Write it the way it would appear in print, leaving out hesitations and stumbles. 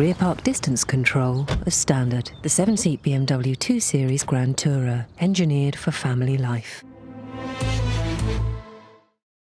Rear park distance control as standard. The 7-seat BMW 2 Series Gran Tourer, engineered for family life.